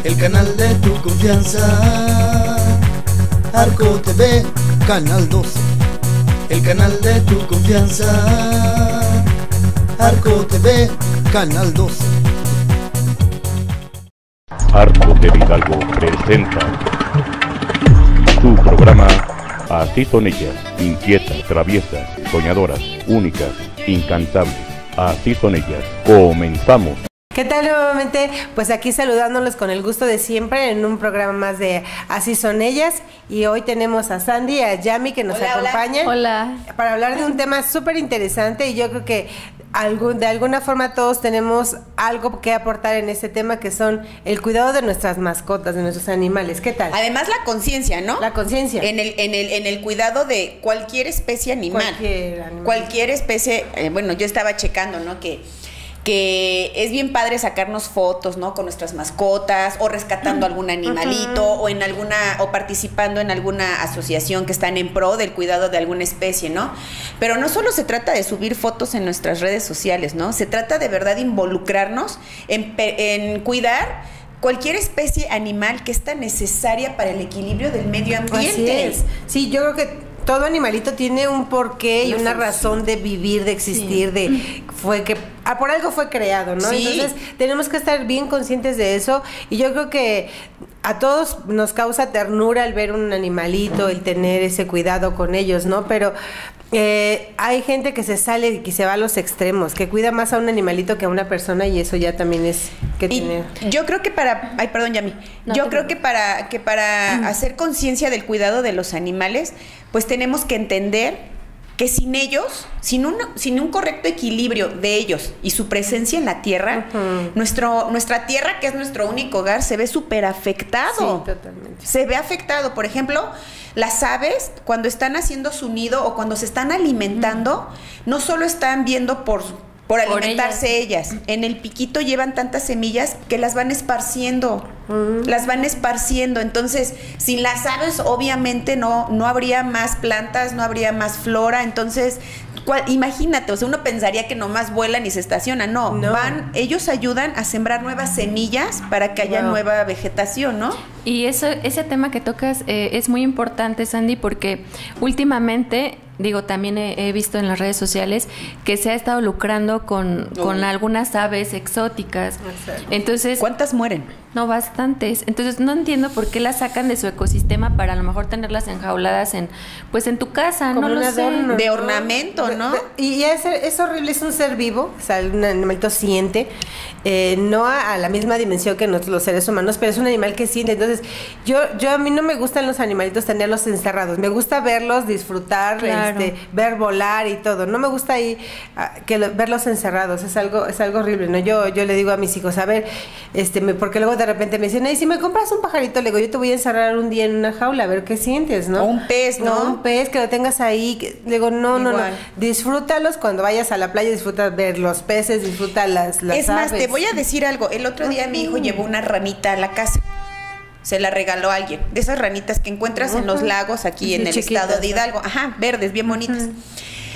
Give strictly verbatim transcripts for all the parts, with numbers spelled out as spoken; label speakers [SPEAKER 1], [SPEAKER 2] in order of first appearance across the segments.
[SPEAKER 1] el canal de tu confianza. Arco T V, Canal doce, el canal de tu confianza. Arco T V, Canal doce.
[SPEAKER 2] Arco de Hidalgo presenta su programa Así son ellas, inquietas, traviesas, soñadoras, únicas, incansables. Así son ellas. Comenzamos.
[SPEAKER 3] ¿Qué tal nuevamente? Pues aquí saludándolos con el gusto de siempre en un programa más de Así son ellas. Y hoy tenemos a Sandy y a Yami que nos
[SPEAKER 4] hola,
[SPEAKER 3] acompañan.
[SPEAKER 4] Hola.
[SPEAKER 3] Para hablar de un tema súper interesante, y yo creo que algún, de alguna forma todos tenemos algo que aportar en este tema, que son el cuidado de nuestras mascotas, de nuestros animales. ¿Qué tal?
[SPEAKER 4] Además la conciencia, ¿no?
[SPEAKER 3] La conciencia.
[SPEAKER 4] En el, en, el, en el cuidado de cualquier especie animal.
[SPEAKER 3] Cualquier animal.
[SPEAKER 4] Cualquier especie, eh, bueno, yo estaba checando, ¿no? Que... que es bien padre sacarnos fotos, ¿no? Con nuestras mascotas, o rescatando algún animalito, o en alguna, o participando en alguna asociación que están en pro del cuidado de alguna especie, ¿no? Pero no solo se trata de subir fotos en nuestras redes sociales, ¿no? Se trata de verdad de involucrarnos en, en cuidar cualquier especie animal que es tan necesaria para el equilibrio del medio ambiente.
[SPEAKER 3] Así es. Sí, yo creo que todo animalito tiene un porqué y una razón de vivir, de existir, sí. de fue que ah, por algo fue creado, ¿no?
[SPEAKER 4] Sí.
[SPEAKER 3] Entonces tenemos que estar bien conscientes de eso, y yo creo que a todos nos causa ternura el ver un animalito, el tener ese cuidado con ellos, ¿no? Pero eh, hay gente que se sale y que se va a los extremos, que cuida más a un animalito que a una persona, y eso ya también es que tiene.
[SPEAKER 4] Yo creo que para, ay, perdón, Yami, no, yo creo que para que para mm. hacer conciencia del cuidado de los animales, pues tenemos que entender que sin ellos, sin un, sin un correcto equilibrio de ellos y su presencia en la tierra, uh-huh. nuestro, nuestra tierra, que es nuestro único hogar, se ve súper afectado.
[SPEAKER 3] Sí, totalmente.
[SPEAKER 4] Se ve afectado. Por ejemplo, las aves, cuando están haciendo su nido o cuando se están alimentando, uh-huh. no solo están viendo por... por alimentarse ellas. ellas. En el piquito llevan tantas semillas que las van esparciendo. Uh-huh. Las van esparciendo. Entonces, sin las aves, obviamente no, no habría más plantas, no habría más flora. Entonces, ¿cuál? Imagínate, o sea, uno pensaría que nomás vuelan y se estacionan. No, no, van, ellos ayudan a sembrar nuevas semillas para que haya wow. nueva vegetación, ¿no?
[SPEAKER 5] Y eso, ese tema que tocas eh, es muy importante, Sandy, porque últimamente, digo, también he, he visto en las redes sociales que se ha estado lucrando con, uh. con algunas aves exóticas. Exacto. Entonces,
[SPEAKER 4] ¿cuántas mueren?
[SPEAKER 5] No, bastantes. Entonces no entiendo por qué las sacan de su ecosistema para a lo mejor tenerlas enjauladas en, pues en tu casa,
[SPEAKER 3] como
[SPEAKER 5] no lo sé.
[SPEAKER 3] Adorno,
[SPEAKER 4] de
[SPEAKER 3] ¿no?
[SPEAKER 4] ornamento, ¿no?
[SPEAKER 3] De, de, y es, es horrible, es un ser vivo, o sea, un animalito siente, eh, no a, a la misma dimensión que nosotros los seres humanos, pero es un animal que siente. Entonces, yo, yo a mí no me gustan los animalitos tenerlos encerrados, me gusta verlos, disfrutar, claro. este, ver volar y todo. No me gusta ahí uh, que lo, verlos encerrados, es algo, es algo horrible, ¿no? Yo, yo le digo a mis hijos, a ver, este, me, porque luego de repente me dicen, ay, si me compras un pajarito, le digo, yo te voy a encerrar un día en una jaula, a ver qué sientes, ¿no?
[SPEAKER 4] O un pez, ¿no?
[SPEAKER 3] No, un pez, que lo tengas ahí, que, le digo, no, Igual. no, no, disfrútalos cuando vayas a la playa, disfruta ver los peces, disfruta las, las
[SPEAKER 4] es
[SPEAKER 3] aves.
[SPEAKER 4] más, te voy a decir algo, el otro día uh-huh. mi hijo llevó una ranita a la casa. Se la regaló a alguien, de esas ranitas que encuentras uh-huh. en los lagos aquí sí, en el chiquitas, estado de Hidalgo, ajá, verdes, bien bonitas. Uh-huh.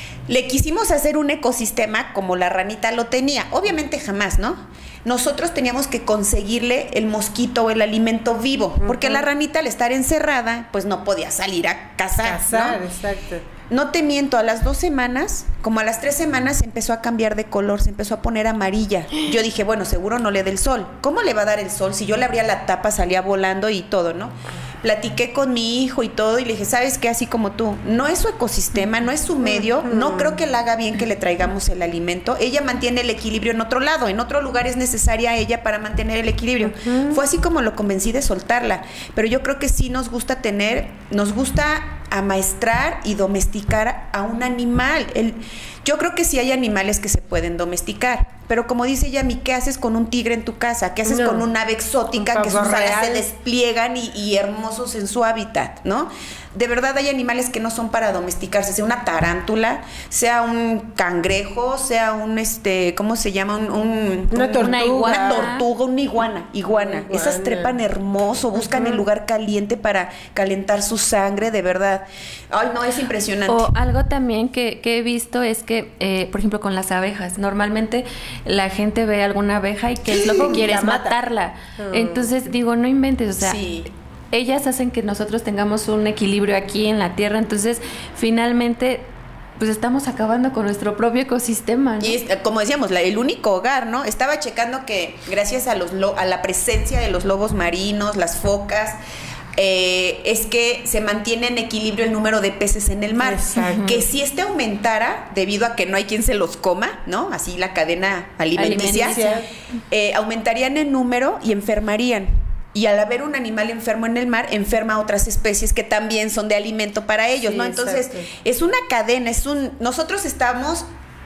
[SPEAKER 4] Le quisimos hacer un ecosistema como la ranita lo tenía, obviamente jamás, ¿no? Nosotros teníamos que conseguirle el mosquito o el alimento vivo, uh-huh. porque la ranita al estar encerrada, pues no podía salir a cazar,
[SPEAKER 3] cazar,
[SPEAKER 4] ¿no?
[SPEAKER 3] Exacto.
[SPEAKER 4] No te miento, a las dos semanas, como a las tres semanas, empezó a cambiar de color, se empezó a poner amarilla. Yo dije, bueno, seguro no le da el sol. ¿Cómo le va a dar el sol? Si yo le abría la tapa, salía volando y todo, ¿no? Platiqué con mi hijo y todo, y le dije, ¿sabes qué? Así como tú, no es su ecosistema, no es su medio, no creo que le haga bien que le traigamos el alimento. Ella mantiene el equilibrio en otro lado, en otro lugar es necesaria ella para mantener el equilibrio. Uh-huh. Fue así como lo convencí de soltarla. Pero yo creo que sí nos gusta tener, nos gusta amaestrar y domesticar a un animal. El, yo creo que sí hay animales que se pueden domesticar, pero como dice Yami, ¿qué haces con un tigre en tu casa? ¿Qué haces no. con una ave exótica que sus alas se despliegan y, y hermosos en su hábitat, ¿no? De verdad hay animales que no son para domesticarse, sea una tarántula, sea un cangrejo, sea un, este, ¿cómo se llama? Un, un,
[SPEAKER 3] una, tortuga.
[SPEAKER 4] Una, una tortuga, una iguana, iguana. iguana. Esas trepan hermoso, buscan uh-huh. el lugar caliente para calentar su sangre, de verdad. Ay, no, es impresionante.
[SPEAKER 5] O algo también que, que he visto es que, eh, por ejemplo, con las abejas, normalmente la gente ve alguna abeja y que es lo que quiere es
[SPEAKER 3] mata.
[SPEAKER 5] matarla. Entonces digo, no inventes, o sea,
[SPEAKER 4] Sí.
[SPEAKER 5] ellas hacen que nosotros tengamos un equilibrio aquí en la Tierra, entonces finalmente pues estamos acabando con nuestro propio ecosistema, ¿no?
[SPEAKER 4] Y es, como decíamos, la, el único hogar, ¿no? Estaba checando que gracias a los lo, a la presencia de los lobos marinos, las focas, eh, es que se mantiene en equilibrio el número de peces en el mar.
[SPEAKER 3] Exacto.
[SPEAKER 4] Que si este aumentara, debido a que no hay quien se los coma, ¿no? Así la cadena alimenticia,
[SPEAKER 5] Alimenticia.
[SPEAKER 4] eh, aumentarían en número y enfermarían. Y al haber un animal enfermo en el mar, enferma a otras especies que también son de alimento para ellos,
[SPEAKER 3] Sí,
[SPEAKER 4] ¿no? Entonces,
[SPEAKER 3] exacto.
[SPEAKER 4] es una cadena, es un... Nosotros estamos,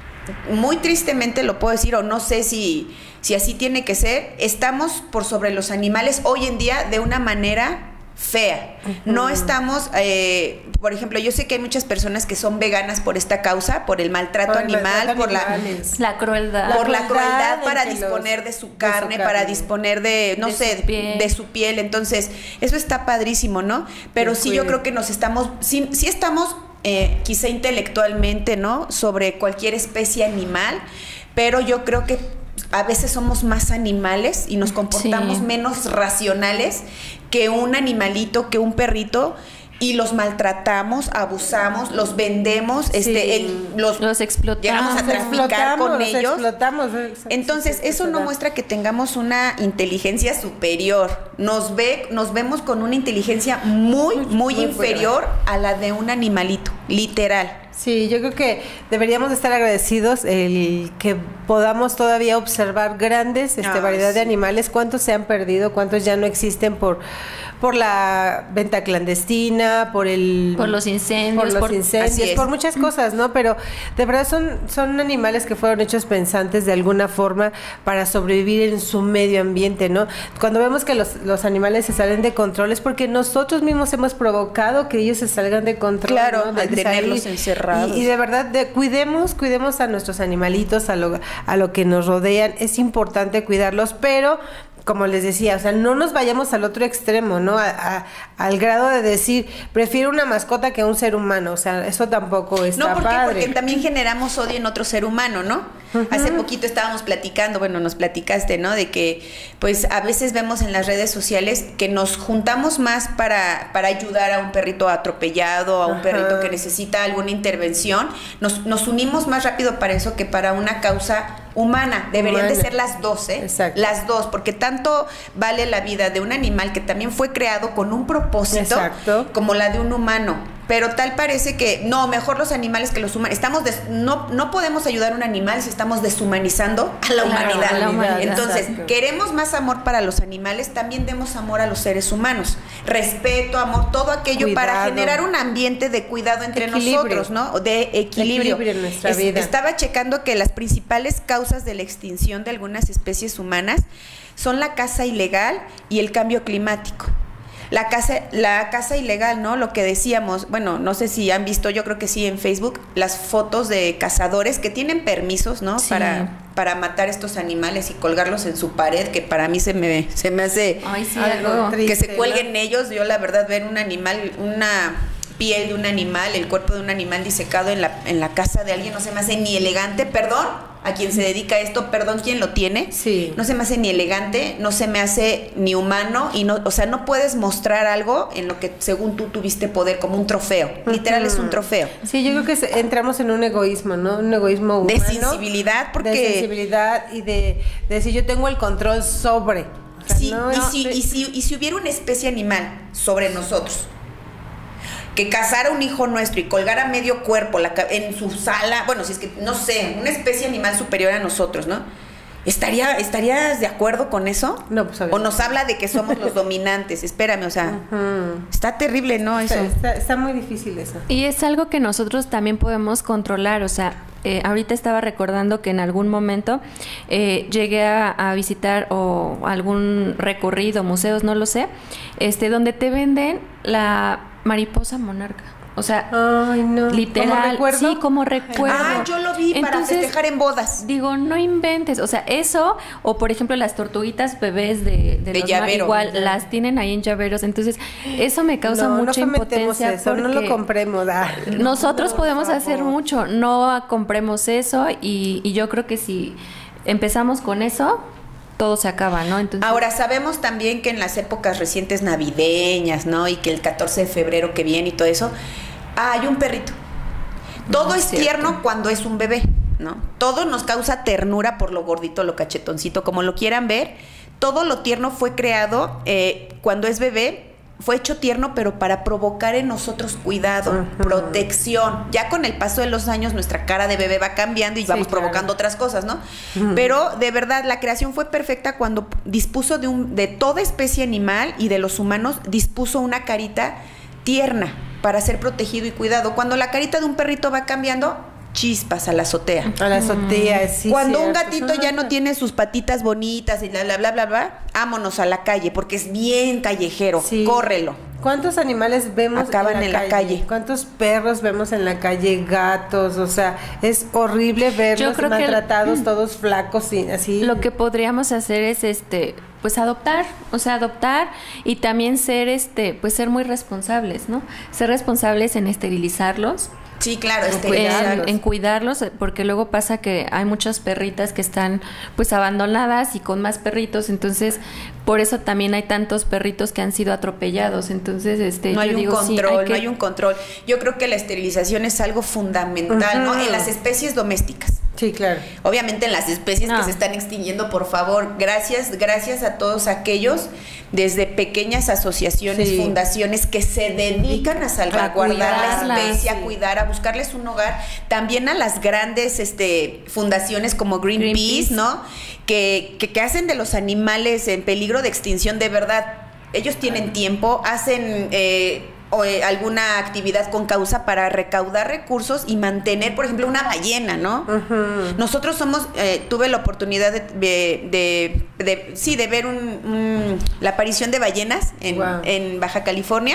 [SPEAKER 4] muy tristemente lo puedo decir, o no sé si, si así tiene que ser, estamos por sobre los animales hoy en día de una manera fea. Uh-huh. No estamos, eh, por ejemplo, yo sé que hay muchas personas que son veganas por esta causa, por el maltrato
[SPEAKER 3] Por el
[SPEAKER 4] animal,
[SPEAKER 3] maltrato
[SPEAKER 4] por la...
[SPEAKER 3] animales.
[SPEAKER 5] La crueldad.
[SPEAKER 4] por la
[SPEAKER 3] crueldad
[SPEAKER 4] crueldad para
[SPEAKER 3] entre
[SPEAKER 4] disponer
[SPEAKER 3] los-
[SPEAKER 4] de su
[SPEAKER 3] de
[SPEAKER 4] carne,
[SPEAKER 3] su
[SPEAKER 4] para
[SPEAKER 3] carne.
[SPEAKER 4] disponer de, no
[SPEAKER 5] De
[SPEAKER 4] sé,
[SPEAKER 5] su piel.
[SPEAKER 4] de su piel. Entonces, eso está padrísimo, ¿no? Pero
[SPEAKER 3] Sí,
[SPEAKER 4] sí, yo
[SPEAKER 3] cuide.
[SPEAKER 4] creo que nos estamos, sí, sí estamos eh, quizá intelectualmente, ¿no? Sobre cualquier especie animal, pero yo creo que a veces somos más animales y nos comportamos
[SPEAKER 5] Sí.
[SPEAKER 4] menos racionales que un animalito, que un perrito. Y los maltratamos, abusamos, los vendemos,
[SPEAKER 3] Sí.
[SPEAKER 4] este, el- los,
[SPEAKER 5] Los explotamos.
[SPEAKER 4] llegamos a
[SPEAKER 3] Los
[SPEAKER 4] traficar
[SPEAKER 3] explotamos,
[SPEAKER 4] con
[SPEAKER 3] los
[SPEAKER 4] ellos.
[SPEAKER 3] explotamos.
[SPEAKER 4] Entonces,
[SPEAKER 3] Sí, sí,
[SPEAKER 4] eso
[SPEAKER 3] sí,
[SPEAKER 4] no
[SPEAKER 3] da.
[SPEAKER 4] muestra que tengamos una inteligencia superior. Nos ve, nos vemos con una inteligencia muy, muy,
[SPEAKER 3] muy
[SPEAKER 4] inferior a la de un animalito, literal.
[SPEAKER 3] Sí, yo creo que deberíamos estar agradecidos el que podamos todavía observar grandes este,
[SPEAKER 4] Ah,
[SPEAKER 3] variedad de
[SPEAKER 4] sí.
[SPEAKER 3] animales, cuántos se han perdido, cuántos ya no existen por por la venta clandestina, por el
[SPEAKER 5] Por los incendios,
[SPEAKER 3] por los
[SPEAKER 5] por-
[SPEAKER 4] Así
[SPEAKER 3] incendios,
[SPEAKER 4] es.
[SPEAKER 3] por muchas cosas, ¿no? Pero de verdad son son animales que fueron hechos pensantes de alguna forma para sobrevivir en su medio ambiente, ¿no? Cuando vemos que los, los animales se salen de control es porque nosotros mismos hemos provocado que ellos se salgan de control,
[SPEAKER 4] Claro,
[SPEAKER 3] ¿no? De
[SPEAKER 4] al tenerlos
[SPEAKER 3] salir.
[SPEAKER 4] encerrados.
[SPEAKER 3] Y, y de verdad, de, cuidemos, cuidemos a nuestros animalitos, a lo, a lo que nos rodean. Es importante cuidarlos, pero como les decía, o sea, no nos vayamos al otro extremo, ¿no? A, a, al grado de decir, prefiero una mascota que un ser humano. O sea, eso tampoco está
[SPEAKER 4] No, ¿por qué?
[SPEAKER 3] padre.
[SPEAKER 4] Porque también generamos odio en otro ser humano, ¿no? Uh-huh. Hace poquito estábamos platicando, bueno, nos platicaste, ¿no? De que, pues, a veces vemos en las redes sociales que nos juntamos más para, para ayudar a un perrito atropellado, a un
[SPEAKER 3] Ajá.
[SPEAKER 4] perrito que necesita alguna intervención. Nos, nos unimos más rápido para eso que para una causa humana. Deberían
[SPEAKER 3] Humana.
[SPEAKER 4] de ser las dos, ¿eh?
[SPEAKER 3] Exacto.
[SPEAKER 4] Las dos, porque tanto vale la vida de un animal que también fue creado con un propósito,
[SPEAKER 3] Exacto.
[SPEAKER 4] como la de un humano. Pero tal parece que, no, mejor los animales que los humanos. Estamos des- no, no podemos ayudar a un animal si estamos deshumanizando a la
[SPEAKER 5] Claro,
[SPEAKER 4] humanidad.
[SPEAKER 5] a la humanidad,
[SPEAKER 4] Entonces,
[SPEAKER 3] exacto.
[SPEAKER 4] queremos más amor para los animales, también demos amor a los seres humanos. Respeto, amor, todo aquello para
[SPEAKER 3] Cuidado.
[SPEAKER 4] generar un ambiente de cuidado entre
[SPEAKER 3] Equilibrio.
[SPEAKER 4] nosotros, ¿no? De equilibrio.
[SPEAKER 3] Equilibrio en nuestra
[SPEAKER 4] Es-
[SPEAKER 3] vida.
[SPEAKER 4] Estaba checando que las principales causas de la extinción de algunas especies humanas son la caza ilegal y el cambio climático. La caza, la caza ilegal, ¿no? Lo que decíamos, bueno, no sé si han visto, yo creo que sí en Facebook, las fotos de cazadores que tienen permisos, ¿no?
[SPEAKER 5] Sí.
[SPEAKER 4] Para, para matar estos animales y colgarlos en su pared, que para mí se me, se me hace
[SPEAKER 5] Ay, sí,
[SPEAKER 3] Algo
[SPEAKER 5] algo.
[SPEAKER 3] triste.
[SPEAKER 4] que se
[SPEAKER 3] ¿no?
[SPEAKER 4] cuelguen ellos. Yo la verdad ver un animal, una piel de un animal, el cuerpo de un animal disecado en la, en la casa de alguien no se me hace ni elegante, perdón a quien se dedica a esto, perdón quien lo tiene,
[SPEAKER 3] Sí.
[SPEAKER 4] no se me hace ni elegante, no se me hace ni humano, y no, o sea, no puedes mostrar algo en lo que según tú tuviste poder, como un trofeo, literal es un trofeo.
[SPEAKER 3] Sí, yo creo que se- entramos en un egoísmo, ¿no? Un egoísmo humano.
[SPEAKER 4] De sensibilidad, porque
[SPEAKER 3] De sensibilidad y de, de decir yo tengo el control sobre. O sea,
[SPEAKER 4] Sí,
[SPEAKER 3] no,
[SPEAKER 4] y,
[SPEAKER 3] no,
[SPEAKER 4] si,
[SPEAKER 3] de-
[SPEAKER 4] y, si, y si hubiera una especie animal sobre nosotros que cazara un hijo nuestro y colgara medio cuerpo la, ca- en su sala, bueno, si es que, no sé, una especie animal superior a nosotros, ¿no? ¿Estaría, ¿Estarías de acuerdo con eso?
[SPEAKER 3] No, pues,
[SPEAKER 4] O
[SPEAKER 3] obviamente.
[SPEAKER 4] nos habla de que somos los dominantes, espérame, o sea,
[SPEAKER 3] Ujú.
[SPEAKER 4] está terrible, ¿no? Eso.
[SPEAKER 3] Está, está- está muy difícil eso.
[SPEAKER 5] Y es algo que nosotros también podemos controlar, o sea, eh, ahorita estaba recordando que en algún momento eh, llegué a, a visitar o algún recorrido, museos, no lo sé, este, donde te venden la mariposa monarca. O sea,
[SPEAKER 3] Ay, no.
[SPEAKER 5] literal,
[SPEAKER 3] ¿Como recuerdo?
[SPEAKER 5] sí, como recuerdo.
[SPEAKER 4] Ah, yo lo vi para
[SPEAKER 5] Entonces,
[SPEAKER 4] festejar en bodas.
[SPEAKER 5] Digo, no inventes, o sea, eso, o por ejemplo las tortuguitas bebés de, de,
[SPEAKER 4] De
[SPEAKER 5] los mar-
[SPEAKER 4] llavero.
[SPEAKER 5] igual
[SPEAKER 3] Ya.
[SPEAKER 5] las tienen ahí en llaveros, entonces eso me causa
[SPEAKER 3] no,
[SPEAKER 5] mucha
[SPEAKER 3] no fomentemos
[SPEAKER 5] impotencia
[SPEAKER 3] eso, no lo
[SPEAKER 5] porque
[SPEAKER 3] compremos. ah.
[SPEAKER 5] nosotros
[SPEAKER 3] Por
[SPEAKER 5] podemos
[SPEAKER 3] favor.
[SPEAKER 5] hacer mucho, no compremos eso y, y yo creo que si empezamos con eso, todo se acaba, ¿no? Entonces,
[SPEAKER 4] ahora, sabemos también que en las épocas recientes navideñas, ¿no? Y que el catorce de febrero que viene y todo eso, ah, hay un perrito. Todo
[SPEAKER 5] no,
[SPEAKER 4] es
[SPEAKER 5] cierto.
[SPEAKER 4] tierno cuando es un bebé, ¿no? Todo nos causa ternura por lo gordito, lo cachetoncito, como lo quieran ver. Todo lo tierno fue creado eh, cuando es bebé. Fue hecho tierno, pero para provocar en nosotros cuidado, uh-huh. protección. Ya con el paso de los años, nuestra cara de bebé va cambiando y sí, vamos claro. provocando otras cosas, ¿no? Uh-huh. Pero, de verdad, la creación fue perfecta cuando dispuso de, un, de toda especie animal y de los humanos, dispuso una carita tierna para ser protegido y cuidado. Cuando la carita de un perrito va cambiando, chispas a la azotea.
[SPEAKER 3] A la azotea, sí.
[SPEAKER 4] Cuando
[SPEAKER 3] cierto.
[SPEAKER 4] un gatito ya no tiene sus patitas bonitas y bla, bla, bla, bla, bla, vámonos a la calle, porque es bien callejero. Sí. Córrelo.
[SPEAKER 3] ¿Cuántos animales vemos
[SPEAKER 4] Acaban
[SPEAKER 3] en, la,
[SPEAKER 4] en
[SPEAKER 3] calle?
[SPEAKER 4] la calle?
[SPEAKER 3] ¿Cuántos perros vemos en la calle? Gatos, o sea, es horrible verlos maltratados, que, todos flacos y así.
[SPEAKER 5] Lo que podríamos hacer es este, pues adoptar, o sea, adoptar y también ser este, pues ser muy responsables, ¿no? Ser responsables en esterilizarlos.
[SPEAKER 4] Sí, claro,
[SPEAKER 5] en, cuidarlos. En, en cuidarlos, porque luego pasa que hay muchas perritas que están pues abandonadas y con más perritos, entonces por eso también hay tantos perritos que han sido atropellados, entonces este
[SPEAKER 4] no hay
[SPEAKER 5] yo
[SPEAKER 4] un
[SPEAKER 5] digo,
[SPEAKER 4] control,
[SPEAKER 5] sí, hay que...
[SPEAKER 4] no hay un control. Yo creo que la esterilización es algo fundamental, uh-huh. ¿no? En las especies domésticas.
[SPEAKER 3] Sí, claro.
[SPEAKER 4] Obviamente en las especies no. que se están extinguiendo, por favor, gracias, gracias a todos aquellos desde pequeñas asociaciones, sí. fundaciones que se dedican a salvaguardar a la especie, sí. a cuidar, a buscarles un hogar, también a las grandes este, fundaciones como Greenpeace, Greenpeace. ¿no? Que, que, que hacen de los animales en peligro de extinción, de verdad. Ellos tienen tiempo, hacen eh, o, eh, alguna actividad con causa para recaudar recursos y mantener, por ejemplo, una ballena, ¿no? Uh-huh. Nosotros somos, eh, tuve la oportunidad de, de, de, de sí, de ver un, un, la aparición de ballenas en, wow. en Baja California.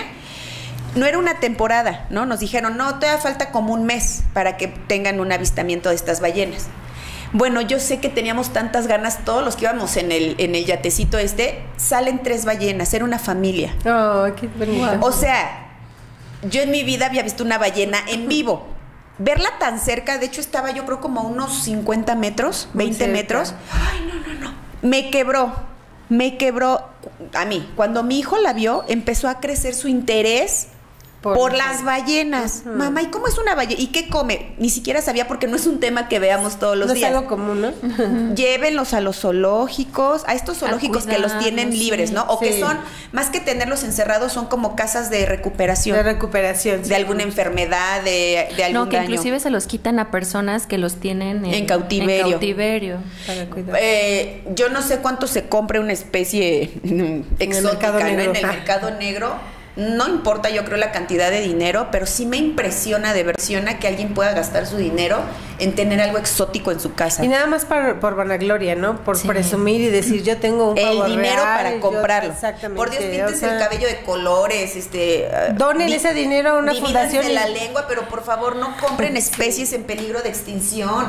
[SPEAKER 4] No era una temporada, ¿no? Nos dijeron, no, todavía falta como un mes para que tengan un avistamiento de estas ballenas. Bueno, yo sé que teníamos tantas ganas, todos los que íbamos en el, en el yatecito este, salen tres ballenas, era una familia.
[SPEAKER 3] Oh, qué bonito.
[SPEAKER 4] O sea, yo en mi vida había visto una ballena en vivo. Verla tan cerca, de hecho estaba yo creo como a unos cincuenta metros, veinte metros. Ay, no, no, no. Me quebró, me quebró a mí. Cuando mi hijo la vio, empezó a crecer su interés Por, por las ballenas. Uh-huh. Mamá, ¿y cómo es una ballena? ¿Y qué come? Ni siquiera sabía porque no es un tema que veamos todos los
[SPEAKER 3] no
[SPEAKER 4] días.
[SPEAKER 3] Es algo común, ¿no?
[SPEAKER 4] Uh-huh. Llévenlos a los zoológicos, a estos zoológicos que los tienen libres, ¿no? O sí. que son, más que tenerlos encerrados, son como casas de recuperación.
[SPEAKER 3] De recuperación.
[SPEAKER 4] De sí. alguna enfermedad, de, de algún
[SPEAKER 5] No, que
[SPEAKER 4] daño.
[SPEAKER 5] Inclusive se los quitan a personas que los tienen en,
[SPEAKER 4] en cautiverio.
[SPEAKER 5] En cautiverio.
[SPEAKER 3] Para cuidar.
[SPEAKER 4] Eh, yo no sé cuánto se compre una especie exótica, ¿no? En el mercado negro. No importa, yo creo, la cantidad de dinero, pero sí me impresiona, de versiona que alguien pueda gastar su dinero en tener algo exótico en su casa.
[SPEAKER 3] Y nada más por, por vanagloria, ¿no? Por sí. presumir y decir, yo tengo un
[SPEAKER 4] el dinero
[SPEAKER 3] real,
[SPEAKER 4] para comprarlo.
[SPEAKER 3] Yo, exactamente.
[SPEAKER 4] Por Dios, pintes o sea, el cabello de colores, este...
[SPEAKER 3] Donen ese dinero a una fundación.
[SPEAKER 4] de y... la lengua, pero por favor no compren especies en peligro de extinción.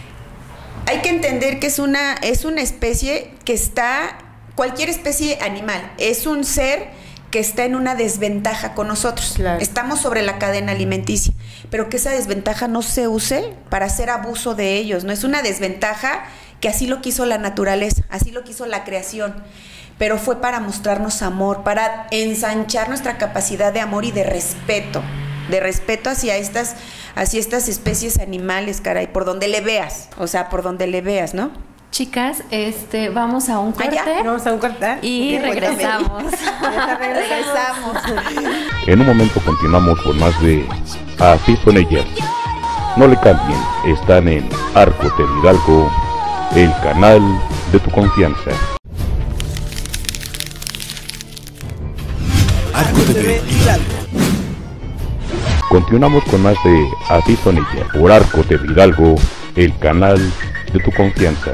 [SPEAKER 4] Hay que entender que es una, es una especie que está... Cualquier especie animal es un ser que está en una desventaja con nosotros. Claro. Estamos sobre la cadena alimenticia, pero que esa desventaja no se use para hacer abuso de ellos. No es una desventaja que así lo quiso la naturaleza, así lo quiso la creación, pero fue para mostrarnos amor, para ensanchar nuestra capacidad de amor y de respeto, de respeto hacia estas, hacia estas especies animales, caray, por donde le veas, o sea, por donde le veas, ¿no?
[SPEAKER 5] Chicas, este, vamos a un corte.
[SPEAKER 3] ¿Ah, vamos a un corte
[SPEAKER 5] y regresamos.
[SPEAKER 4] regresamos.
[SPEAKER 2] En un momento continuamos con más de Así Son Ellas. No le cambien, están en Arco T V Hidalgo, el canal de tu confianza.
[SPEAKER 1] Arco T V Hidalgo.
[SPEAKER 2] Continuamos con más de Así Son Ellas por Arco T V Hidalgo, el canal de tu confianza.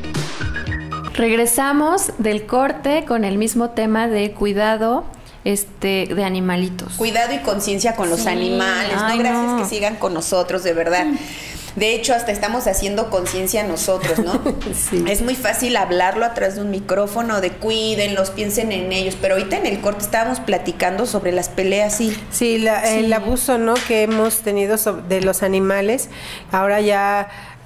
[SPEAKER 5] Regresamos del corte con el mismo tema de cuidado este de animalitos.
[SPEAKER 4] Cuidado y conciencia con los sí. animales. Ay, no, gracias no. que sigan con nosotros, de verdad. De hecho, hasta estamos haciendo conciencia nosotros, ¿no? Sí. Es muy fácil hablarlo atrás de un micrófono, de cuídenlos, piensen en ellos, pero ahorita en el corte estábamos platicando sobre las peleas, sí.
[SPEAKER 3] Sí, la, sí. el abuso, ¿no? que hemos tenido sobre, de los animales. Ahora ya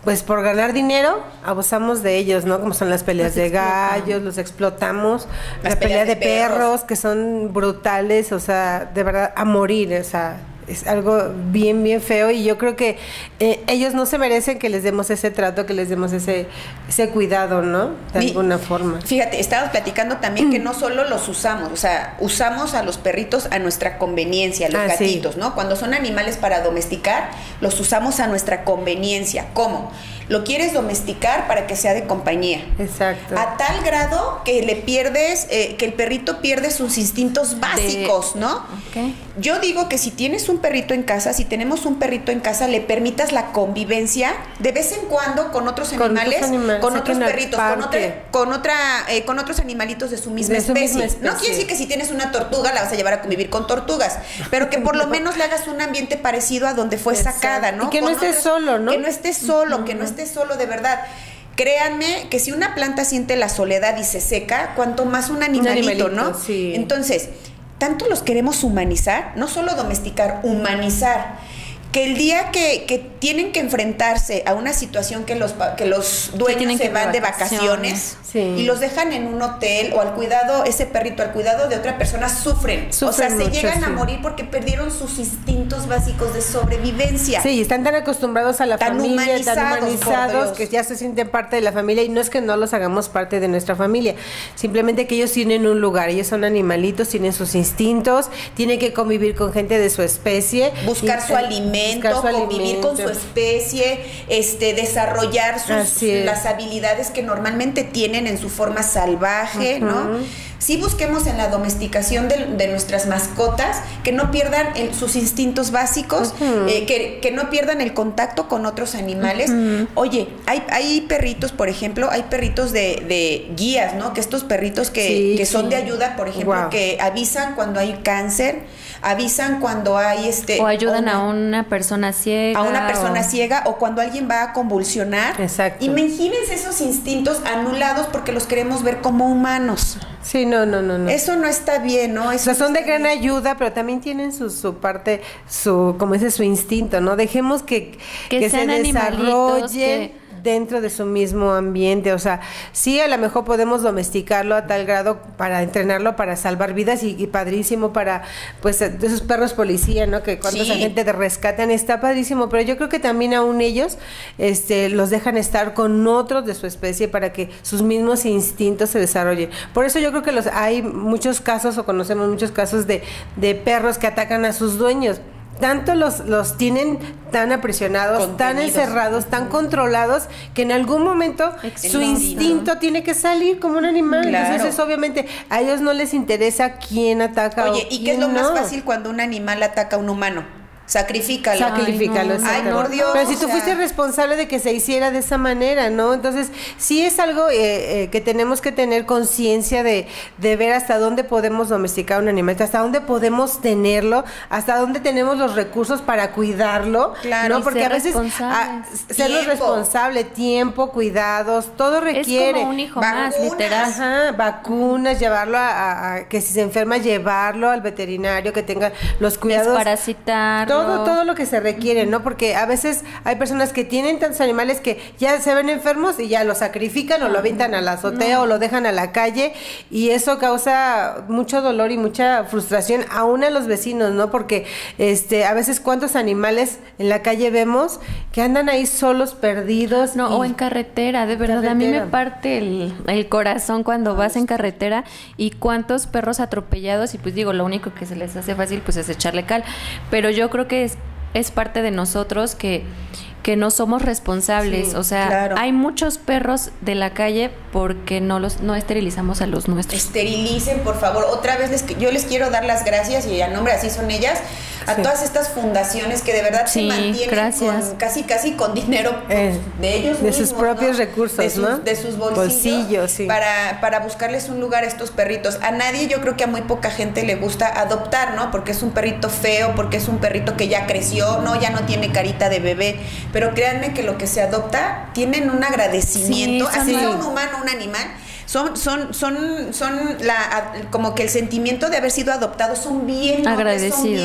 [SPEAKER 3] pues por ganar dinero abusamos de ellos, ¿no? Como son las peleas de gallos, los explotamos,
[SPEAKER 4] Las
[SPEAKER 3] la pelea
[SPEAKER 4] peleas
[SPEAKER 3] de
[SPEAKER 4] de perros.
[SPEAKER 3] perros, que son brutales, o sea, de verdad, a morir, o sea, es algo bien, bien feo, y yo creo que eh, ellos no se merecen que les demos ese trato, que les demos ese, ese cuidado, ¿no? De
[SPEAKER 4] Mi-
[SPEAKER 3] alguna forma.
[SPEAKER 4] Fíjate, estábamos platicando también que no solo los usamos, o sea, usamos a los perritos a nuestra conveniencia, los
[SPEAKER 3] Ah, sí.
[SPEAKER 4] gatitos, ¿no? Cuando son animales para domesticar, los usamos a nuestra conveniencia. ¿Cómo? Lo quieres domesticar para que sea de compañía.
[SPEAKER 3] Exacto.
[SPEAKER 4] A tal grado que le pierdes, eh, que el perrito pierde sus instintos básicos, ¿no?
[SPEAKER 5] Ok.
[SPEAKER 4] Yo digo que si tienes un perrito en casa, si tenemos un perrito en casa, le permitas la convivencia de vez en cuando con otros
[SPEAKER 3] Con otros
[SPEAKER 4] animales,
[SPEAKER 3] animales,
[SPEAKER 4] con
[SPEAKER 3] saquen
[SPEAKER 4] otros
[SPEAKER 3] al
[SPEAKER 4] perritos, con
[SPEAKER 3] parque.
[SPEAKER 4] otra, con otra, eh, con otros animalitos de su misma
[SPEAKER 3] De su
[SPEAKER 4] especie.
[SPEAKER 3] misma especie.
[SPEAKER 4] No quiere decir que si tienes una tortuga la vas a llevar a convivir con tortugas, pero que por lo menos le hagas un ambiente parecido a donde fue
[SPEAKER 3] Exacto.
[SPEAKER 4] sacada, ¿no?
[SPEAKER 3] Y que no
[SPEAKER 4] Con
[SPEAKER 3] estés
[SPEAKER 4] otras-
[SPEAKER 3] solo, ¿no?
[SPEAKER 4] Que no estés solo, que no estés solo de verdad. Créanme que si una planta siente la soledad y se seca, cuanto más un animalito,
[SPEAKER 3] animalito,
[SPEAKER 4] ¿no?
[SPEAKER 3] sí.
[SPEAKER 4] Entonces, tanto los queremos humanizar, no solo domesticar, humanizar, que el día que, que tienen que enfrentarse a una situación que los, pa- que los dueños
[SPEAKER 5] tienen
[SPEAKER 4] se
[SPEAKER 5] que ir de
[SPEAKER 4] van de
[SPEAKER 5] vacaciones.
[SPEAKER 4] vacaciones
[SPEAKER 3] Sí.
[SPEAKER 4] y los dejan en un hotel o al cuidado, ese perrito al cuidado de otra persona, sufren. o sea,
[SPEAKER 3] Sufren
[SPEAKER 4] se
[SPEAKER 3] mucho,
[SPEAKER 4] llegan a
[SPEAKER 3] sí.
[SPEAKER 4] morir porque perdieron sus instintos básicos de sobrevivencia.
[SPEAKER 3] Sí, y están tan acostumbrados a la
[SPEAKER 4] Tan
[SPEAKER 3] familia,
[SPEAKER 4] humanizados,
[SPEAKER 3] tan
[SPEAKER 4] por
[SPEAKER 3] humanizados,
[SPEAKER 4] Dios.
[SPEAKER 3] que ya se sienten parte de la familia, y no es que no los hagamos parte de nuestra familia, simplemente que ellos tienen un lugar, ellos son animalitos, tienen sus instintos, tienen que convivir con gente de su especie.
[SPEAKER 4] Buscar
[SPEAKER 3] y-
[SPEAKER 4] su alimento,
[SPEAKER 3] buscar su
[SPEAKER 4] convivir con su
[SPEAKER 3] alimento.
[SPEAKER 4] especie, este, desarrollar sus,
[SPEAKER 3] Así es.
[SPEAKER 4] las habilidades que normalmente tienen en su forma salvaje,
[SPEAKER 3] Ujú.
[SPEAKER 4] ¿no? Sí busquemos en la domesticación de, de nuestras mascotas que no pierdan el- sus instintos básicos,
[SPEAKER 3] Ujú.
[SPEAKER 4] eh, que, que no pierdan el contacto con otros animales. Oye, hay, hay perritos, por ejemplo, hay perritos de, de guías, ¿no? Que estos perritos que,
[SPEAKER 3] Sí,
[SPEAKER 4] que son
[SPEAKER 3] sí.
[SPEAKER 4] de ayuda, por ejemplo,
[SPEAKER 3] Guau.
[SPEAKER 4] que avisan cuando hay cáncer, avisan cuando hay este...
[SPEAKER 5] O ayudan
[SPEAKER 4] una-
[SPEAKER 5] a una persona ciega.
[SPEAKER 4] a una persona
[SPEAKER 5] o-
[SPEAKER 4] ciega o cuando alguien va a convulsionar.
[SPEAKER 3] Exacto.
[SPEAKER 4] Imagínense esos instintos anulados porque los queremos ver como humanos.
[SPEAKER 3] Sí, no, no, no, no.
[SPEAKER 4] Eso no está bien, ¿no?
[SPEAKER 3] O
[SPEAKER 4] Eso
[SPEAKER 3] sea,
[SPEAKER 4] no
[SPEAKER 3] son de
[SPEAKER 4] está
[SPEAKER 3] gran
[SPEAKER 4] bien.
[SPEAKER 3] ayuda, pero también tienen su, su parte, su, como dice, su instinto, ¿no? Dejemos que,
[SPEAKER 5] Que
[SPEAKER 3] que se
[SPEAKER 5] sean animalitos,
[SPEAKER 3] desarrollen
[SPEAKER 5] que-
[SPEAKER 3] dentro de su mismo ambiente. O sea, sí, a lo mejor podemos domesticarlo a tal grado para entrenarlo, para salvar vidas, y, y padrísimo para, pues, de esos perros policía, ¿no? Que cuando
[SPEAKER 4] Sí.
[SPEAKER 3] esa gente te rescatan, está padrísimo, pero yo creo que también aún ellos, este, los dejan estar con otros de su especie para que sus mismos instintos se desarrollen. Por eso yo creo que los hay muchos casos, o conocemos muchos casos de, de perros que atacan a sus dueños. Tanto los, los tienen tan aprisionados, tan
[SPEAKER 4] Contenidos.
[SPEAKER 3] encerrados, tan controlados, que en algún momento
[SPEAKER 5] Explota.
[SPEAKER 3] su instinto tiene que salir como un animal.
[SPEAKER 4] Claro.
[SPEAKER 3] Entonces, obviamente, a ellos no les interesa quién ataca.
[SPEAKER 4] Oye,
[SPEAKER 3] o
[SPEAKER 4] ¿y qué es lo
[SPEAKER 3] quién
[SPEAKER 4] más
[SPEAKER 3] no.
[SPEAKER 4] fácil cuando un animal ataca a un humano? Sacrifícalo.
[SPEAKER 3] Sacrifícalo,
[SPEAKER 5] Ay, no.
[SPEAKER 3] exacto.
[SPEAKER 4] Ay, por Dios,
[SPEAKER 3] Pero si
[SPEAKER 4] o
[SPEAKER 3] tú
[SPEAKER 4] sea.
[SPEAKER 3] fuiste responsable de que se hiciera de esa manera, ¿no? Entonces, sí es algo eh, eh, que tenemos que tener conciencia de, de ver hasta dónde podemos domesticar un animal, hasta dónde podemos tenerlo, hasta dónde tenemos los recursos para cuidarlo,
[SPEAKER 4] Claro,
[SPEAKER 3] ¿no?
[SPEAKER 5] y
[SPEAKER 3] Porque
[SPEAKER 5] ser
[SPEAKER 3] a veces
[SPEAKER 5] responsables.
[SPEAKER 3] ah, ser los
[SPEAKER 4] Tiempo.
[SPEAKER 3] responsable, tiempo, cuidados, todo
[SPEAKER 5] Es
[SPEAKER 3] requiere.
[SPEAKER 5] como un hijo más,
[SPEAKER 4] Vacunas.
[SPEAKER 5] literal.
[SPEAKER 3] Ajá, vacunas, llevarlo a, a- a- que si se enferma, llevarlo al veterinario, que tenga los cuidados.
[SPEAKER 5] Desparasitarlo.
[SPEAKER 3] Todo, todo lo que se requiere, ¿no? Porque a veces hay personas que tienen tantos animales que ya se ven enfermos y ya lo sacrifican o lo avientan a la azotea o lo dejan a la calle, y eso causa mucho dolor y mucha frustración aún a los vecinos, ¿no? Porque este a veces cuántos animales en la calle vemos que andan ahí solos, perdidos.
[SPEAKER 5] No,
[SPEAKER 3] y-
[SPEAKER 5] o en carretera, de verdad, a mí me
[SPEAKER 3] Carretera.
[SPEAKER 5] parte el, el corazón cuando vas en carretera y cuántos perros atropellados, y pues digo, lo único que se les hace fácil pues es echarle cal, pero yo creo que es, es parte de nosotros que, que no somos responsables,
[SPEAKER 3] Sí,
[SPEAKER 5] o sea,
[SPEAKER 4] claro.
[SPEAKER 5] hay muchos perros de la calle porque no los no esterilizamos a los nuestros.
[SPEAKER 4] Esterilicen, por favor. Otra vez les, yo les quiero dar las gracias, y a nombre así son ellas, a
[SPEAKER 3] Sí.
[SPEAKER 4] todas estas fundaciones que de verdad
[SPEAKER 5] Sí,
[SPEAKER 4] se mantienen
[SPEAKER 5] gracias.
[SPEAKER 4] con, casi casi con dinero
[SPEAKER 3] Eh,
[SPEAKER 4] de ellos
[SPEAKER 3] de sus
[SPEAKER 4] mismos,
[SPEAKER 3] propios
[SPEAKER 4] ¿no?
[SPEAKER 3] recursos,
[SPEAKER 4] de sus,
[SPEAKER 3] ¿no?
[SPEAKER 4] de sus bolsillos,
[SPEAKER 3] Bolsillos, sí.
[SPEAKER 4] para, para buscarles un lugar a estos perritos. A nadie, yo creo que a muy poca gente le gusta adoptar, ¿no? Porque es un perrito feo, porque es un perrito que ya creció, no, ya no tiene carita de bebé, pero créanme que lo que se adopta tienen un agradecimiento,
[SPEAKER 5] Sí, son
[SPEAKER 4] así sea
[SPEAKER 3] muy-
[SPEAKER 4] un humano, un animal. Son, son, son, son la, a- como que el sentimiento de haber sido adoptados son bien nobles, son
[SPEAKER 5] Agradecidos.
[SPEAKER 4] bien agradecidos.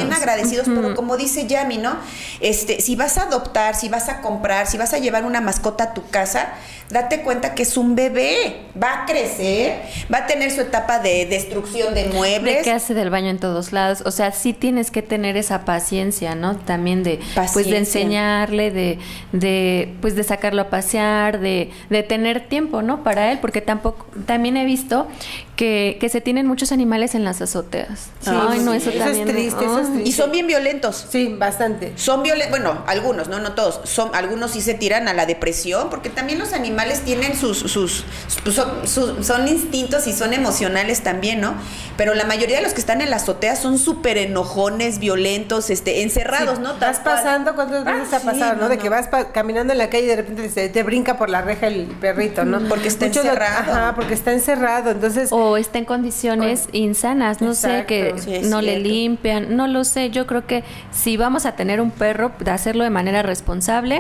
[SPEAKER 4] agradecidos, pero como dice Yami, ¿no? Este, si vas a adoptar, si vas a comprar, si vas a llevar una mascota a tu casa, date cuenta que es un bebé, va a crecer, va a tener su etapa de destrucción de muebles.
[SPEAKER 5] De que hace del baño en todos lados, o sea, sí tienes que tener esa paciencia, ¿no? También de, paciencia. pues, de enseñarle, de, de, pues, de sacarlo a pasear, de, de tener tiempo, ¿no? Para él, porque tampoco, también he visto que, que se tienen muchos animales en las azoteas.
[SPEAKER 3] Sí,
[SPEAKER 5] Ay,
[SPEAKER 3] sí,
[SPEAKER 5] no, eso,
[SPEAKER 3] eso
[SPEAKER 5] también.
[SPEAKER 3] es triste, eso es triste.
[SPEAKER 4] Y son bien violentos.
[SPEAKER 3] Sí, bastante.
[SPEAKER 4] Son violentos, bueno, algunos, no, no todos. Son, algunos sí se tiran a la depresión, porque también los animales tienen sus, sus, sus son, sus, son instintos y son emocionales también, ¿no? Pero la mayoría de los que están en la azotea son súper enojones, violentos, este, encerrados,
[SPEAKER 3] sí,
[SPEAKER 4] ¿no?
[SPEAKER 3] Vas pasando, ¿cuántas veces
[SPEAKER 4] ah,
[SPEAKER 3] ha pasado,
[SPEAKER 4] sí,
[SPEAKER 3] no?
[SPEAKER 4] no?
[SPEAKER 3] De
[SPEAKER 4] no.
[SPEAKER 3] que vas caminando en la calle y de repente te, te brinca por la reja el perrito, ¿no?
[SPEAKER 4] Porque está
[SPEAKER 3] Mucho
[SPEAKER 4] encerrado.
[SPEAKER 3] Lo, ajá, porque está encerrado, entonces...
[SPEAKER 5] O está en condiciones oh, insanas, no
[SPEAKER 3] exacto,
[SPEAKER 5] sé, que
[SPEAKER 4] sí,
[SPEAKER 5] no
[SPEAKER 4] cierto.
[SPEAKER 5] le limpian, no lo sé. Yo creo que si vamos a tener un perro, de hacerlo de manera responsable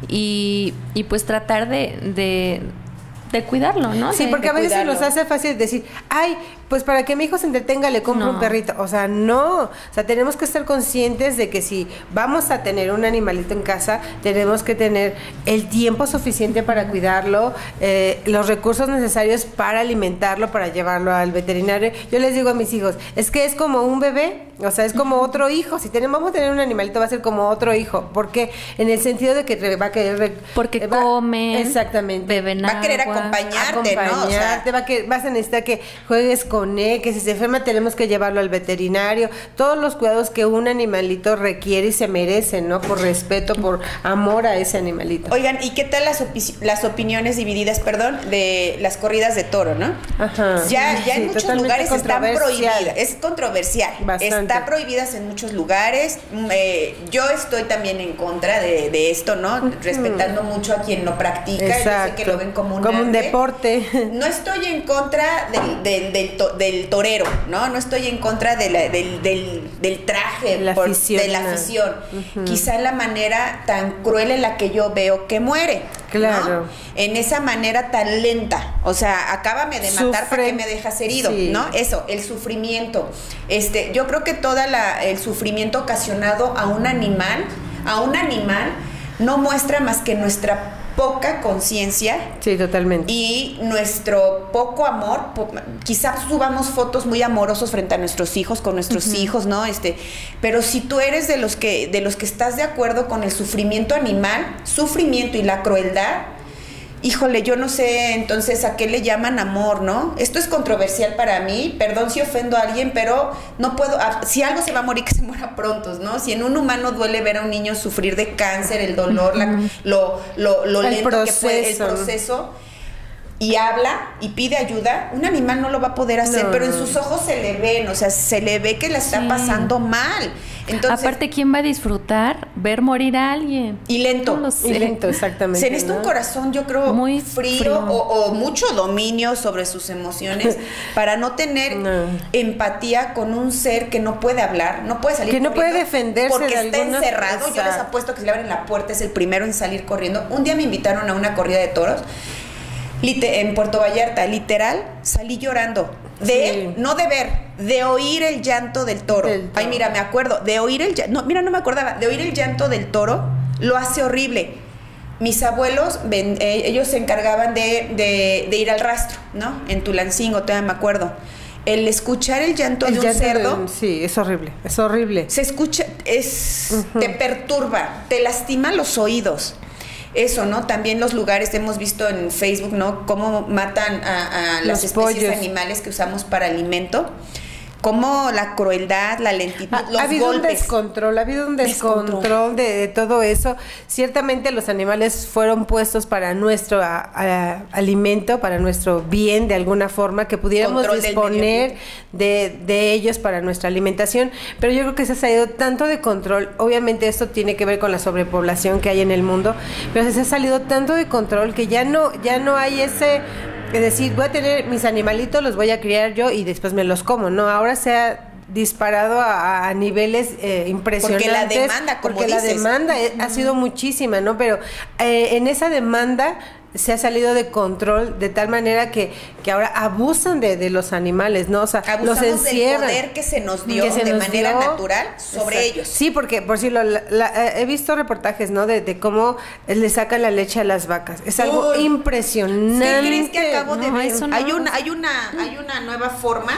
[SPEAKER 5] y, y pues tratar de, de, de cuidarlo, ¿no?
[SPEAKER 3] Sí,
[SPEAKER 5] de,
[SPEAKER 3] porque
[SPEAKER 5] de
[SPEAKER 3] a veces
[SPEAKER 5] cuidarlo.
[SPEAKER 3] se nos hace fácil decir, ay, pues para que mi hijo se entretenga le compro
[SPEAKER 5] No.
[SPEAKER 3] un perrito. O sea, no. O sea, tenemos que estar conscientes de que si vamos a tener un animalito en casa, tenemos que tener el tiempo suficiente para cuidarlo, eh, los recursos necesarios para alimentarlo, para llevarlo al veterinario. Yo les digo a mis hijos, es que es como un bebé, o sea, es como otro hijo. Si tenemos, vamos a tener un animalito, va a ser como otro hijo. Porque en el sentido de que va a querer...
[SPEAKER 5] Porque
[SPEAKER 3] va,
[SPEAKER 5] comen,
[SPEAKER 3] exactamente.
[SPEAKER 5] beben
[SPEAKER 4] Va a querer
[SPEAKER 5] agua.
[SPEAKER 4] acompañarte, ¿no? O sea,
[SPEAKER 3] Va a que, vas a necesitar que juegues con él, que si se enferma tenemos que llevarlo al veterinario, todos los cuidados que un animalito requiere y se merece, ¿no? Por respeto, por amor a ese animalito.
[SPEAKER 4] Oigan, ¿y qué tal las, opi las opiniones divididas, perdón, de las corridas de toro, ¿no?
[SPEAKER 3] Ajá.
[SPEAKER 4] Ya, ya
[SPEAKER 3] Sí,
[SPEAKER 4] en muchos
[SPEAKER 3] totalmente
[SPEAKER 4] lugares están
[SPEAKER 3] controversial.
[SPEAKER 4] prohibidas, es controversial,
[SPEAKER 3] Bastante.
[SPEAKER 4] está prohibidas en muchos lugares. Eh, yo estoy también en contra de, de esto, ¿no? Uh-huh. Respetando mucho a quien lo practica. Exacto. Yo sé que lo ven como un,
[SPEAKER 3] como un deporte.
[SPEAKER 4] No estoy en contra del, del, del, to, del torero, ¿no? No estoy en contra de la, del, del, del traje,
[SPEAKER 3] la
[SPEAKER 4] por,
[SPEAKER 3] afición,
[SPEAKER 4] de la afición. Uh-huh. Quizá la manera tan cruel en la que yo veo que muere.
[SPEAKER 3] Claro.
[SPEAKER 4] ¿No? En esa manera tan lenta. O sea, acábame de matar para que me dejas herido, sí. ¿no? Eso, el sufrimiento. Este, yo creo que todo el sufrimiento ocasionado a un animal, a un animal, no muestra más que nuestra poca conciencia.
[SPEAKER 3] Sí, totalmente.
[SPEAKER 4] Y nuestro poco amor. Po quizás subamos fotos muy amorosos frente a nuestros hijos, con nuestros uh-huh. hijos, ¿no? Este, pero si tú eres de los que de los que estás de acuerdo con el sufrimiento animal, sufrimiento y la crueldad, híjole, yo no sé entonces a qué le llaman amor, ¿no? Esto es controversial para mí, perdón si ofendo a alguien, pero no puedo, si algo se va a morir, que se muera pronto, ¿no? Si en un humano duele ver a un niño sufrir de cáncer, el dolor, la, lo, lo, lo lento proceso. que puede, el proceso, y habla y pide ayuda, un animal no lo va a poder hacer, no. pero en sus ojos se le ven, o sea, se le ve que la está sí. pasando mal. Entonces,
[SPEAKER 5] aparte, ¿quién va a disfrutar ver morir a alguien?
[SPEAKER 4] Y lento.
[SPEAKER 5] No lo sé.
[SPEAKER 3] Y lento, exactamente.
[SPEAKER 4] Se necesita
[SPEAKER 3] ¿no?
[SPEAKER 4] un corazón, yo creo, muy frío, frío. O, o mucho dominio sobre sus emociones para no tener no. empatía con un ser que no puede hablar, no puede salir
[SPEAKER 3] que no puede defenderse
[SPEAKER 4] porque
[SPEAKER 3] de
[SPEAKER 4] está
[SPEAKER 3] alguna...
[SPEAKER 4] encerrado.
[SPEAKER 3] Exacto.
[SPEAKER 4] Yo les apuesto que si le abren la puerta es el primero en salir corriendo. Un día me invitaron a una corrida de toros en Puerto Vallarta, literal, salí llorando. De, sí. no de ver, de oír el llanto del toro. del toro. Ay, mira, me acuerdo, de oír el llanto, no, mira, no me acordaba, de oír el llanto del toro, lo hace horrible. Mis abuelos, ven, eh, ellos se encargaban de, de, de ir al rastro, ¿no? En Tulancingo, todavía me acuerdo. El escuchar el llanto el de un llanto cerdo.
[SPEAKER 3] De, sí, es horrible, es horrible.
[SPEAKER 4] Se escucha, es, uh-huh. te perturba, te lastima los oídos. Eso, ¿no? También los lugares, hemos visto en Facebook, ¿no? Cómo matan a, a las especies pollos. animales que usamos para alimento. Como la crueldad, la lentitud,
[SPEAKER 3] ha,
[SPEAKER 4] los
[SPEAKER 3] ha habido
[SPEAKER 4] golpes.
[SPEAKER 3] un descontrol, ha habido un descontrol, descontrol. De, de todo eso. Ciertamente los animales fueron puestos para nuestro a, a, alimento, para nuestro bien de alguna forma, que pudiéramos control disponer de, de ellos para nuestra alimentación, pero yo creo que se ha salido tanto de control. Obviamente esto tiene que ver con la sobrepoblación que hay en el mundo, pero se ha salido tanto de control que ya no, ya no hay ese... Es decir, voy a tener mis animalitos, los voy a criar yo y después me los como, ¿no? Ahora se ha disparado a, a niveles eh, impresionantes.
[SPEAKER 4] Porque la demanda, como
[SPEAKER 3] Porque la
[SPEAKER 4] dices.
[SPEAKER 3] demanda eh, ha sido muchísima, ¿no? Pero eh, en esa demanda se ha salido de control de tal manera que, que ahora abusan de, de los animales, ¿no? O sea,
[SPEAKER 4] Abusamos
[SPEAKER 3] los encierran.
[SPEAKER 4] del poder que se nos dio
[SPEAKER 3] que se
[SPEAKER 4] de
[SPEAKER 3] nos
[SPEAKER 4] manera
[SPEAKER 3] dio.
[SPEAKER 4] natural sobre
[SPEAKER 3] Exacto.
[SPEAKER 4] ellos.
[SPEAKER 3] Sí, porque, por decirlo, la, la, he visto reportajes, ¿no? De, de cómo le sacan la leche a las vacas. Es algo
[SPEAKER 4] Uy,
[SPEAKER 3] impresionante.
[SPEAKER 4] ¿Qué crees que acabo de
[SPEAKER 5] No,
[SPEAKER 4] ver?
[SPEAKER 5] eso no.
[SPEAKER 4] Hay una, hay una, hay una nueva forma.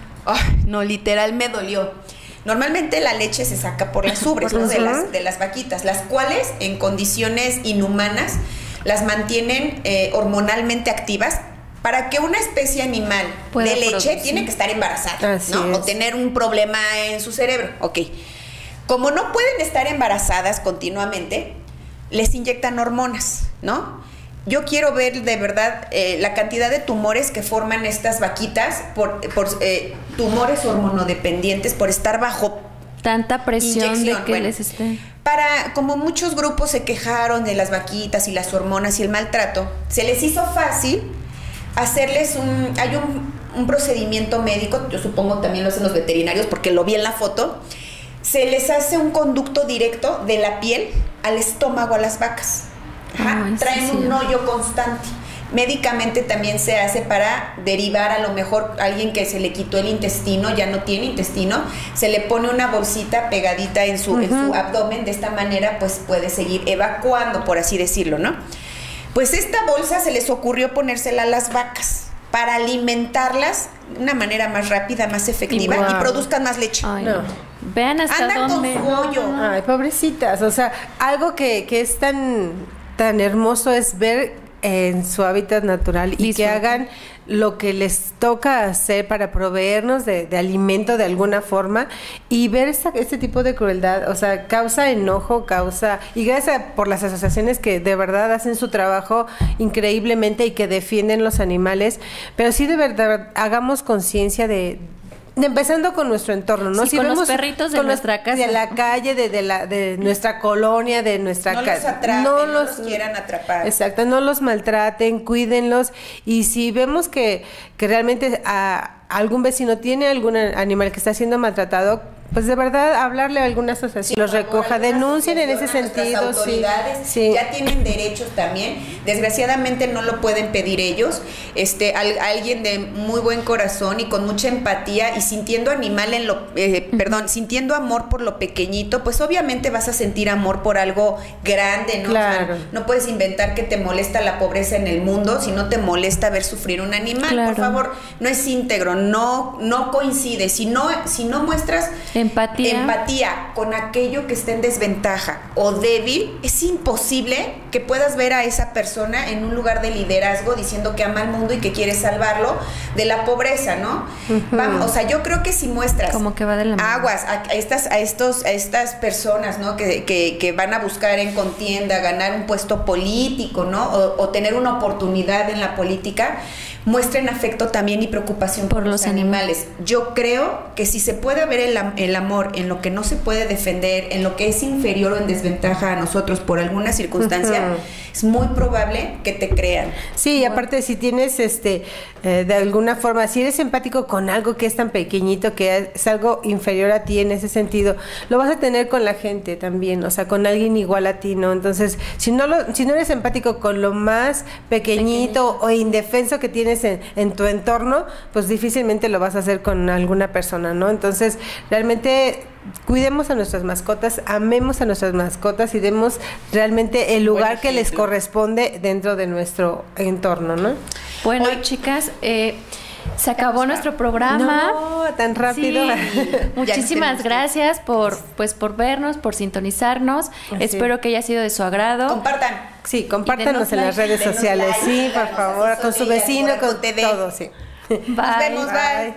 [SPEAKER 4] Ay, no, literal me dolió. Normalmente la leche se saca por las ubres, ¿no? De las, de las vaquitas, las cuales en condiciones inhumanas las mantienen eh, hormonalmente activas para que una especie animal
[SPEAKER 5] Pueda
[SPEAKER 4] de leche
[SPEAKER 5] producir.
[SPEAKER 4] tiene que estar embarazada,
[SPEAKER 3] Así
[SPEAKER 4] ¿no?
[SPEAKER 3] es.
[SPEAKER 4] O tener un problema en su cerebro. Ok. Como no pueden estar embarazadas continuamente, les inyectan hormonas, ¿no? Yo quiero ver de verdad eh, la cantidad de tumores que forman estas vaquitas por, por eh, tumores hormonodependientes por estar bajo
[SPEAKER 5] Tanta presión
[SPEAKER 4] inyección.
[SPEAKER 5] de que
[SPEAKER 4] Bueno,
[SPEAKER 5] les esté.
[SPEAKER 4] Para, como muchos grupos se quejaron de las vaquitas y las hormonas y el maltrato, se les hizo fácil hacerles un, hay un, un procedimiento médico, yo supongo también lo hacen los veterinarios porque lo vi en la foto, se les hace un conducto directo de la piel al estómago a las vacas. Ajá,
[SPEAKER 5] Ay, sí,
[SPEAKER 4] traen
[SPEAKER 5] sí.
[SPEAKER 4] un hoyo constante. Médicamente también se hace para derivar a lo mejor a alguien que se le quitó el intestino, ya no tiene intestino, se le pone una bolsita pegadita en su, uh-huh. en su abdomen, de esta manera pues puede seguir evacuando, por así decirlo, ¿no? Pues esta bolsa se les ocurrió ponérsela a las vacas para alimentarlas de una manera más rápida, más efectiva
[SPEAKER 3] Y wow.
[SPEAKER 4] y produzcan más leche.
[SPEAKER 5] Ay,
[SPEAKER 3] No.
[SPEAKER 5] no. Vean hasta
[SPEAKER 4] Andan
[SPEAKER 5] dónde.
[SPEAKER 4] con su hoyo.
[SPEAKER 3] Ay, pobrecitas. O sea, algo que, que es tan, tan hermoso es ver en su hábitat natural y
[SPEAKER 5] Disfruta.
[SPEAKER 3] que hagan lo que les toca hacer para proveernos de, de alimento de alguna forma y ver esta, este tipo de crueldad, o sea, causa enojo, causa, y gracias a, por las asociaciones que de verdad hacen su trabajo increíblemente y que defienden los animales, pero sí de verdad hagamos conciencia de empezando con nuestro entorno, ¿no?
[SPEAKER 5] Sí,
[SPEAKER 3] si
[SPEAKER 5] con
[SPEAKER 3] vemos
[SPEAKER 5] los perritos de
[SPEAKER 3] con
[SPEAKER 5] nuestra
[SPEAKER 3] los,
[SPEAKER 5] casa.
[SPEAKER 3] de la calle, de, de la de nuestra colonia, de nuestra
[SPEAKER 4] No
[SPEAKER 3] ca-
[SPEAKER 4] los atrapen, no los quieran atrapar.
[SPEAKER 3] Exacto, no los maltraten, cuídenlos y si vemos que, que realmente a, algún vecino tiene algún animal que está siendo maltratado, pues de verdad hablarle a alguna asociación,
[SPEAKER 4] Sí,
[SPEAKER 3] los
[SPEAKER 4] por favor,
[SPEAKER 3] recoja,
[SPEAKER 4] alguna
[SPEAKER 3] denuncien en ese
[SPEAKER 4] asociación, a nuestras
[SPEAKER 3] sentido, sí,
[SPEAKER 4] autoridades
[SPEAKER 3] sí.
[SPEAKER 4] ya tienen derechos también, desgraciadamente no lo pueden pedir ellos, este, al, alguien de muy buen corazón y con mucha empatía y sintiendo animal en lo, eh, perdón, sintiendo amor por lo pequeñito, pues obviamente vas a sentir amor por algo grande, ¿no?
[SPEAKER 3] Claro.
[SPEAKER 4] O sea, no puedes inventar que te molesta la pobreza en el mundo, si no te molesta ver sufrir un animal,
[SPEAKER 5] Claro.
[SPEAKER 4] por favor, no es íntegro, no, no coincide, si no, si no muestras
[SPEAKER 5] Empatía.
[SPEAKER 4] empatía con aquello que está en desventaja o débil, es imposible que puedas ver a esa persona en un lugar de liderazgo diciendo que ama al mundo y que quiere salvarlo de la pobreza, ¿no?
[SPEAKER 3] Ujú.
[SPEAKER 4] Vamos, o sea, yo creo que si muestras
[SPEAKER 5] Como que va de la mano.
[SPEAKER 4] aguas a, a estas a estos a estas personas, ¿no? Que, que, que van a buscar en contienda ganar un puesto político, ¿no? O, o tener una oportunidad en la política, muestren afecto también y preocupación por,
[SPEAKER 5] Por
[SPEAKER 4] los
[SPEAKER 5] los
[SPEAKER 4] animales. Yo creo que si se puede ver el, am- el amor en lo que no se puede defender, en lo que es inferior o en desventaja a nosotros por alguna circunstancia,
[SPEAKER 3] Ujú.
[SPEAKER 4] es muy probable que te crean.
[SPEAKER 3] Sí, y aparte si tienes este eh, de alguna forma, si eres empático con algo que es tan pequeñito, que es algo inferior a ti en ese sentido, lo vas a tener con la gente también, o sea, con alguien igual a ti, ¿no? Entonces, si no lo, si no eres empático con lo más pequeñito, pequeñito. o indefenso que tienes en, en tu entorno, pues difícilmente lo vas a hacer con alguna persona, ¿no? Entonces, realmente cuidemos a nuestras mascotas, amemos a nuestras mascotas y demos realmente el lugar
[SPEAKER 4] Buen
[SPEAKER 3] que les
[SPEAKER 4] ejemplo.
[SPEAKER 3] corresponde dentro de nuestro entorno, ¿no?
[SPEAKER 5] Bueno,
[SPEAKER 4] Hoy-
[SPEAKER 5] chicas, eh, se acabó nuestro programa.
[SPEAKER 3] No, tan rápido.
[SPEAKER 5] Sí. Muchísimas
[SPEAKER 4] tenemos
[SPEAKER 5] gracias por, pues, por vernos, por sintonizarnos.
[SPEAKER 3] Así.
[SPEAKER 5] Espero que haya sido de su agrado.
[SPEAKER 4] Compartan.
[SPEAKER 3] Sí, compártanos
[SPEAKER 5] Y denos
[SPEAKER 3] en las
[SPEAKER 5] like,
[SPEAKER 3] redes
[SPEAKER 4] denos
[SPEAKER 3] sociales,
[SPEAKER 4] like,
[SPEAKER 3] sí, por
[SPEAKER 4] síganos,
[SPEAKER 3] favor,
[SPEAKER 4] así
[SPEAKER 3] con
[SPEAKER 4] son
[SPEAKER 3] su
[SPEAKER 4] ellas,
[SPEAKER 3] vecino,
[SPEAKER 4] por
[SPEAKER 3] con
[SPEAKER 4] T V.
[SPEAKER 3] todo, sí.
[SPEAKER 5] Bye.
[SPEAKER 4] Nos vemos, bye.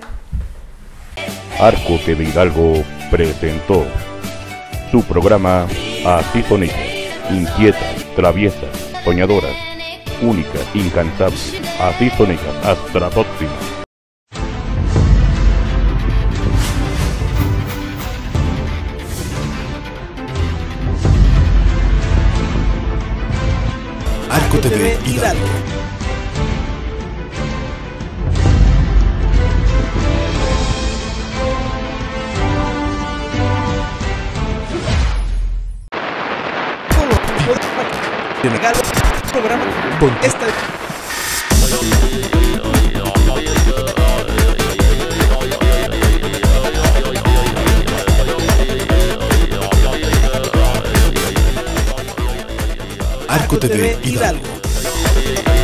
[SPEAKER 2] Arco T V Hidalgo presentó su programa Así son ellas, inquietas, traviesas, soñadoras, únicas, incansables. Así son ellas. Hasta la próxima.
[SPEAKER 6] Arco T V Hidalgo. Regalo, programa.
[SPEAKER 7] Ponte.
[SPEAKER 6] Esta...
[SPEAKER 7] Arco T V Hidalgo.